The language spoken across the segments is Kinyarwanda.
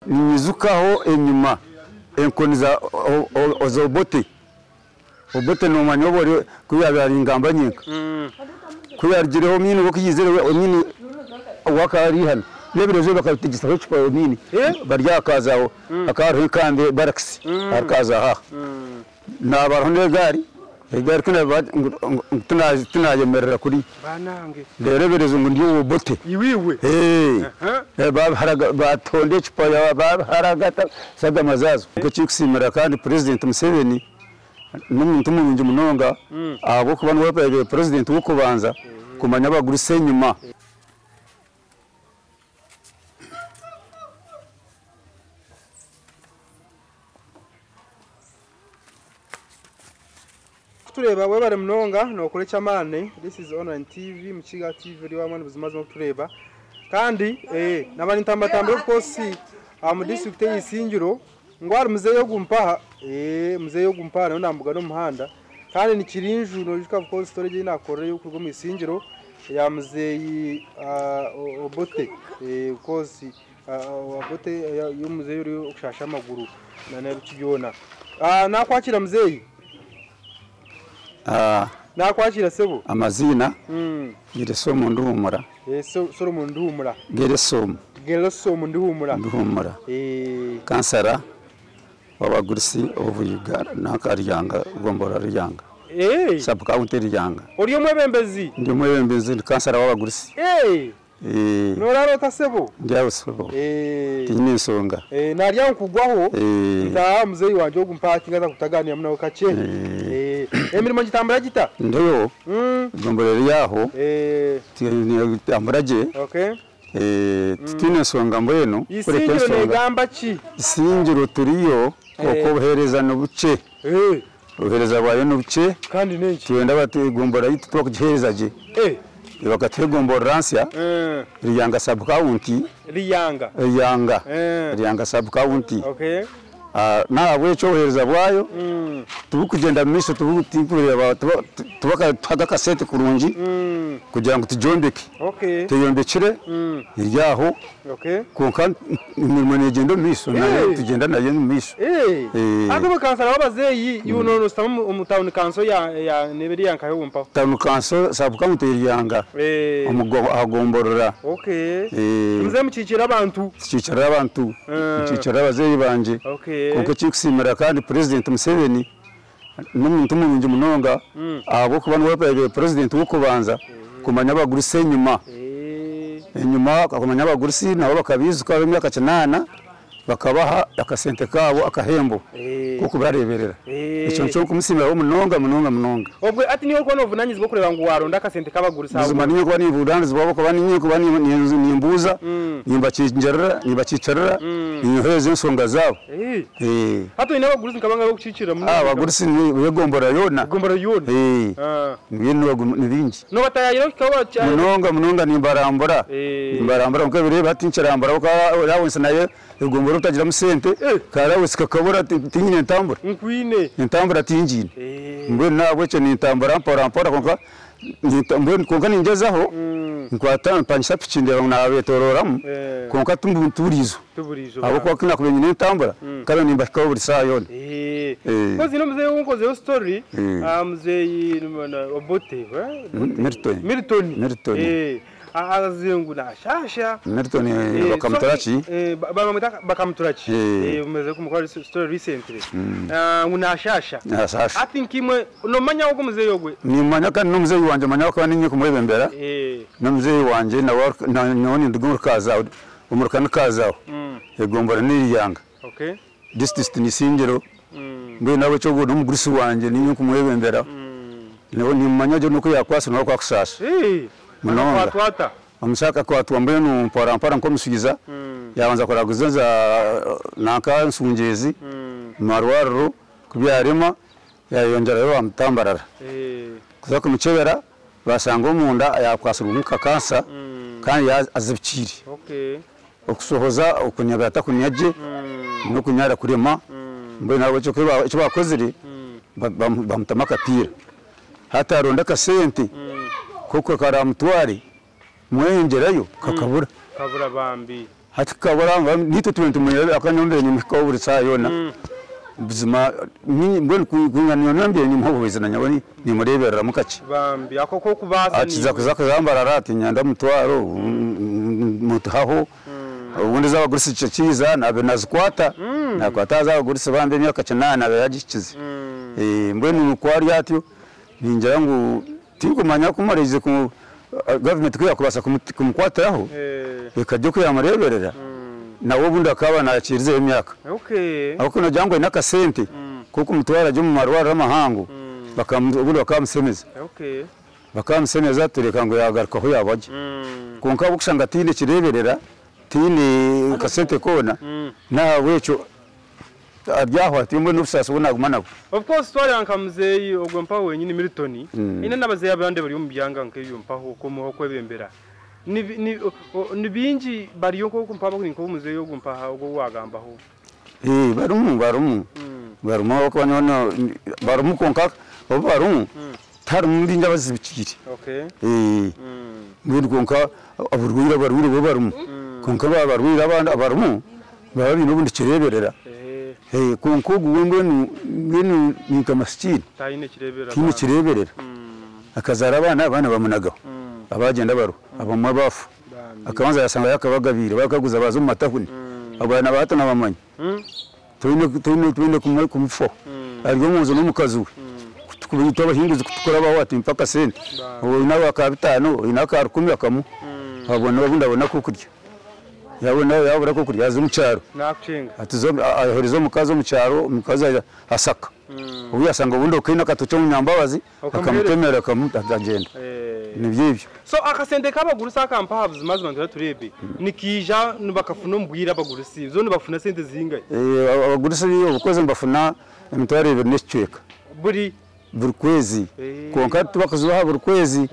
nizukaho enyuma enkoniza ozobote obote no manyobore kuyabara ingamba nyinka kuyargireho mini wo kiyizere mini wakari hano nebirezo bakatigisa ho chipa mini barya kazaho akaro kandi baraksi akaza ha nabaro negari egari kuna tunayemerera kuri banange lereberezo ngo ndiyo bote iwiwe batonde chipa ya haragata saga mazazo ko chikusimira kandi president Museveni n'umuntu mungi munonga abo kubana wabaye president wo kubanza kumanya bagurisa nyuma tureba we bare munonga no kure cyamane. This is online TV Mukiga TV ri wamane buzimaze tureba kandi nabani tambatambiro kosi mu district y'Isingiro ngwari muzeyo gumpaha muzeyo yo gumpaha no nambuga no muhanda kandi ni kirinju no jika ko storage inakoreye yo kurwo mu Isingiro ya muzeyi obote kosi obote yo muzeyo uri ushasha amaguru na nabikibyona nakwakira muzeyi nakwakira sebo amazina Geresomo Nduhumura Solomon Nduhumura Geresomo Nduhumura kansara wabagurisi ovuyiga nakaryanga gombora ryanga sub county ryanga uriyo mwebembezi ndi mwebembezi kansara wabagurisi norarota sebo njyawo sebo tinyine nsonga narya nkugwaho nda muzeyi wanje ogumpati ngaza kutaganira munawe kace emirimo gitambara gita ndoyo gombora ryaho amuraje titine nsonga mbweno Isingiro negamba ki Isingiro turiyo okohereza no buce ohereza bayo no buce kandi nenki twenda bategombora yitwa kuhereza je bakategombora ransya riyanga sub county riyanga sub county nawe cyo ohereza bwayo tubukugenda miso tubutikureba tubaka tagaka sete kurungi kugira ngo tujombeke tuyombekire iryaho konka imirimo negendo miso nayo tugenda nayo miso abo bakansara babazeyi yunono stamu umutawuni kanso ya neberi yankayo bumpa tawuni kanso sub county iryanga umugo agomborora muze mukikira abantu mukikira abazeyi banje kuko chikusimira kandi president Museveni n'umuntu mungi munonga abo kubana wabaye president wo kubanza kumanya bagurisa nyuma akamanya bagurisi nabo bakabizuka imyaka 8 bakabaha akasente kabo akahembo kuko bareberera icyo cyo kumusimira wo munonga obwe ati niyo kono vunanyizi bwo kureba ngo waronda akasente kabagurisa bizuma niyo kwa ni budanzi bwo ko bani nyiko bani nimbuza nimba cicarara inyoheze nsonga zabo hato ina bagurisa nkabanga gucicira muri bagurisi we gombora yona ibintu nibingi no batayayiro kikaba cyane munonga nimbarambura ngo bire batincarambura ko yawonse naye ugombora utagira musente karawe sikakabura tinyine ntambura nkwine ntambura tinjine mbwe nabwe cyo nintambura mpora konka mbwe konka ningezaho nkwata mpanisha pichinde nabetororamo konka turizo abo kwa kina kubenyine ntambura kabe nimba kaburi saa yone kozi no muzeye unkoze story muzeye obote Milton azingu na shasha Milton bakamutarachi bakamutarachi umeze kumukora story recently nguna shasha I think imwe no manya uko muzeye yogwe ni manya kandi no muzeye wanje manya ko ninyi kumwebembera no muzeye wanje na none ndugumur kaza umurukana kaza egombora niriyanga district ni Isingiro mbe nawe cyo gudu umugurisi wanje ninyi kumwebembera nawe ni manya je nuko yakwasa no kwakusasha munonga amushaka ko atwambaye no mpora nko musugiza yabanza koraguzenza naka nsungezi marwaro kubyarema yayongera yo amtambarara kuza kumucebera basanga umunda yakwasura umuka kansa kandi azibikiri okusohoza okunyabata kunyaje no kunyara kurema mbe nawe cyo bakozire bamutamaka pira hata ronda kasente kuko karamutwari mwengerayo kakabura bambi hati kabara nito tuwentu mwenye akanyombe ni mkawuri saa yona buzima ni mbona kungana nyombe ni mhoboza na nyaboni ni murebera mukaci bambi akoko kubasa ni zaka zambara rati nyanda mutwaro mutaho ubundi z'abagurisa icyo cyiza nabe nazikwata nakwata z'abagurisa bambe myaka cyane nabe yagikize mbone nukwari yatyo ningira ngo tikumanya kumareze ku government kwakubasa kumukwataho ikajya kuyamareberera nawo bundi akaba nakirize imyaka ako najangwe nakasente kuko mutwara jyo mu marwara y'amahango bakamubundi bakamusemeza bakamusemeza tureka ngo yagaruka ho yabaje konka bukushanga tinde kireberera tine kasete kona nawe cyo abyaho atimwe n'ubusasa ubona gumana of course story ankamzeyi ogompa wenyine Milton ine nabaze yabande bari mu byanga nkeyo mpaho ko muho kwebembera ni bingi bari yo ko mpaba ko umuze yo gumpa ubwo wagambaho barumu ko none barumu konka barumu tar muri nyabazi bikiri muri konka aburwira barumu konka baruira abandi abarumu babi n'ubundi kireberera konkogu wembwe ni kamasitini tine kireberera akazara abana bamunagaho abagenda baro abamwe bafu akabanza yasanga yakabagabira bakaguza bazo mu matahuni abana bato nabamanya twine kumufo ariko muzo n'umukazi kubita abahingize kutukora baho ati mpaka sente ubu nawe akabitano inaka 10 akamu abona babunda ko kurya yabura ko kurya azi mu cyaro nakinga atuzo ahorizo mukazo mu cyaro mukaza asaka ubu yasanga ubundi okina katucyo mu nyambabazi akamutemera akamutagenda ni byibyo so akasende kabagurusa akampa buzima ndura turebe nikija nubakafuna mbwira abagurusi zo nubafuna sente zingaye abagurusi ubukoze mbafuna emitware n'icweka buri kwezi konka tubakazuha buri kwezi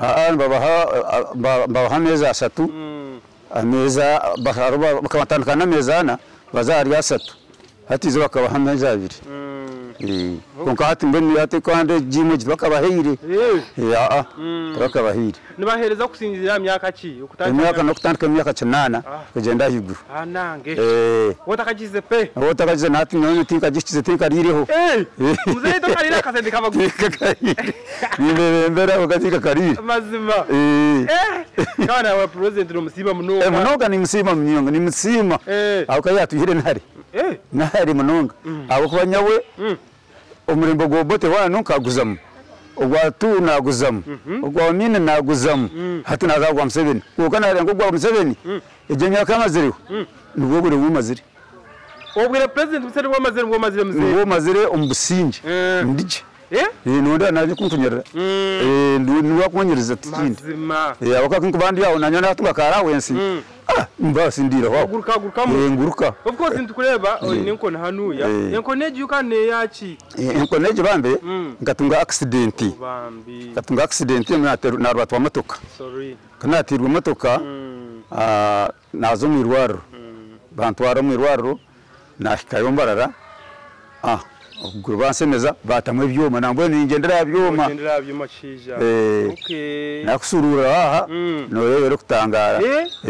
babaha meza 3 ameza bakamatandukana amezana bazari ya 3 hatizo bakabaha ameza 2 konka hati mbeni yate kwande jimo bakabahire bakabahire nibahereza kusinzira myaka ki imyaka no kutandika myaka 8 kugenda higuru nange wotakagize pe wotakagize nati none tinkagikize tinkarireho muzeto karira kasende kabaguruka nibembera ugatika karira mazima kana wa president no musima munoga munoga ni musima mnyonga ni musima akayatuhire ntare nahari munonga abo kubanyawe umurembo gobote wano kaguzamo ugwatu naguzamo ugwamine naguzamo hati nazagwa Museveni kuko narengo gwa Museveni ejenya kamaziriho nubwo gure wumaziri obwira president Museveni wamaziri muzee wamazire umbusinje ndije nonda naje kuntunyerera nuwa kunyereza tikindi abakakinko bandi yawo nanya natunga karawensi mbasi ndira wa guruka nguruka of course ntukureba ninko hanuya ninko neji ukane yachi ninko neji bambe ngatunga accident ngatunga accident na rwatu wa motoka sorry kanatirwa motoka nazo mu irwaro bantwara mu irwaro nashikayombarara ubwo bansemeza batamwe byoma nambo ningendera byoma cija nakusurura aha no rero kutangara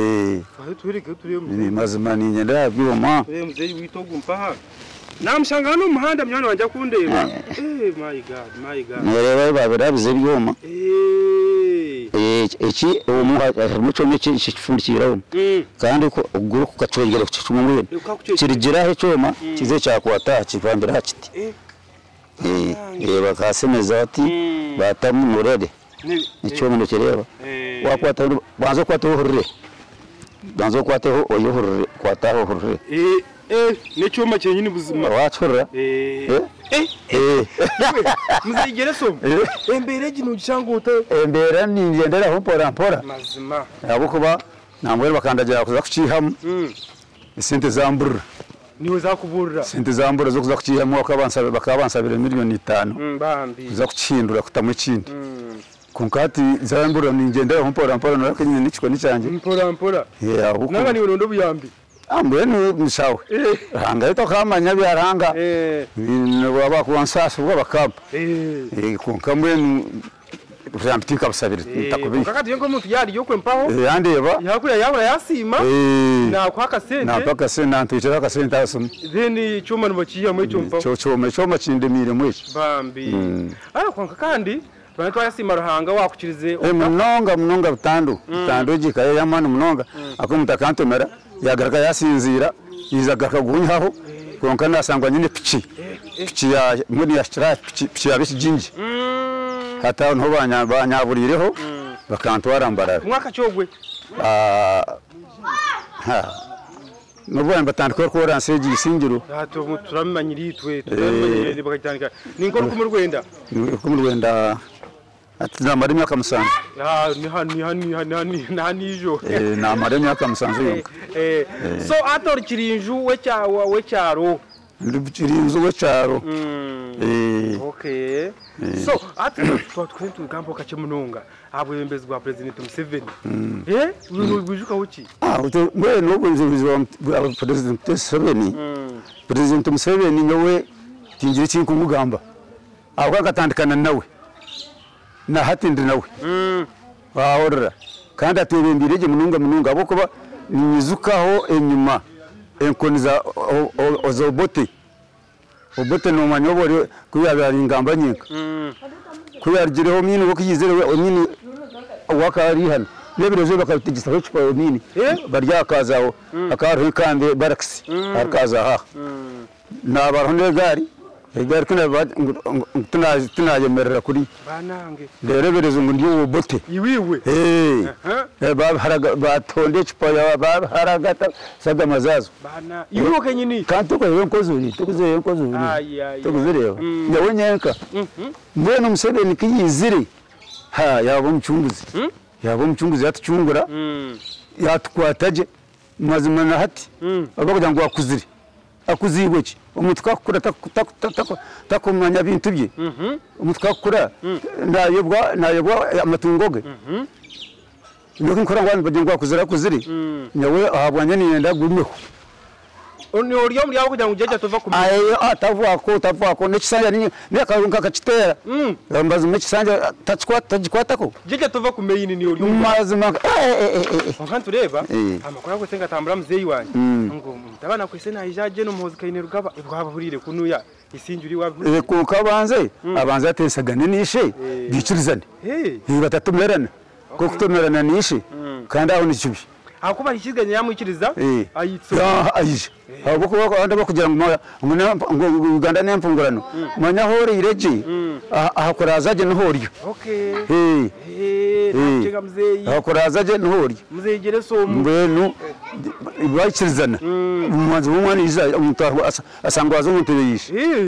turi mazima ningendera byoma muzeyi witogumpa ha namshanga no muhanda mwana wanje kundeba my god nereba babirabize byoma iki umuco mike kifundikiraho kandi ko uguru kukacwengera kucumwe kirigira he cyoma kize cyakwata kivambira hakiti bakasemeza ati batamurere icyo muntu kireba wakwata banzo kwata uhurire banzo kwata uyuhurire kwata uhurire n'icyuma cyenyine buzima wacura muzigere so embere gino gishanguta embere ningendera ho pora mazima abo kuba nambwe bakandagira kuza kucihamu sente zambura niwe zakuburira sente zambura zo kuza kucihamu bakabansabira miliyoni 5 bambi za kucindura kutamwe kindi kunkati zambura ningendera ho pora no kenyine n'ikiko n'icyange pora nanga ni urundo buyambi ambe ni sawa hanga ito kamanya byaranga baba kuwansasa ubwo bakapa kunkamwe Jampitika busabire ntakubika. Kakati yengo muntu yari yo kwempaho. Yandeba. Yakura yabura yasima. Na kwa kasente. Na kwa kasente nantuchira kasente asum. Then chuma nbachiya mu cyumpa. Choma chindemire mwechi. Bambi. Kwa kandi Bantu yasima ruhanga wakukirize. Munonga butandu. Butandu gikaye yamana munonga. Akumutakantomera yagaraka yasinzira izagaruka guhunyaho. Konka nasangwa nyine pichi ya muri ya shira pichi ya bisijinji hata nho banyaburireho bakantwara mbarara mwaka cyogwe nubwo mbatandika ko ranseji isingiro hato turamanyiri twe turamanyiri bakatandika ninko ku mu Rwanda ati namara imyaka musanze nijo namara imyaka musanze so ator kirinju we cyaro Kirinzu we cyaro okay so ati twatwentu gambo kache munonga abwembezwa president Museveni wijuka uki mwe nobwenzwa president Museveni president Museveni nyowe tingira kintu kumugamba ahubwo akatandikana nawe na hatindi nawe wahorera kandi atebembirege mununga abo kuba nizukaho enyuma enkoniza ozobote obote no manyobore kuyabari ingamba nyinka kuyargireho mini wo kiyizerewe mini wakari hano nebireje bakabitigisa ho cypa mini baryakazaho akaru kandi baraksi akaza ha nabaho negari egari kuna tunayemerera kuri banange lereberezo ngo ndiyo bote iwiwe batonde cypa ya haragata saga mazazo bana iwo kenyini kanto ko yenkozuri tukuzeye tukuzireba nyawe nyenka mbona Museveni kiyizire yabo mchunguzi yatuchungura yatukwataje mazima na hati abakugira ngo akuzire akuzibwe ki umutwe akura takumanya bintu bye umutwe akura nayobwa amatungoge nuko nkora ngo baje ngo akuzire nyawe ahabwanye niyenda gumeho oni oriyo muri yabo kugira ngo ujeje tuva ku atavuga ko n'ikisanja ni akarunka kacitera mbaza n'ikisanja tajikwatako jeje tuva ku meyini ni oriyo mazima nkantu reba amakuru yako senga tambura muzeyi wanje ngo ndabana kwese nayijaje no muhozi kayine rugaba ibwaburire kunuya isinjuri wabi ku kabanze abanze atesagane nishe bicurizane batatumerana ko kutumerana nishe kandi aho nicubi akuba ikiganye yamwikiriza ayitso ayije abo ko kugira ngo Uganda n'empungurano manyahore ireje ahakorazaje n'horyo okay chega mzeyi ahakorazaje n'horyo mzeyi gere so mbenu bayikirizana umwanzi w'umwana iza umutaro asangwazo mutebeyishe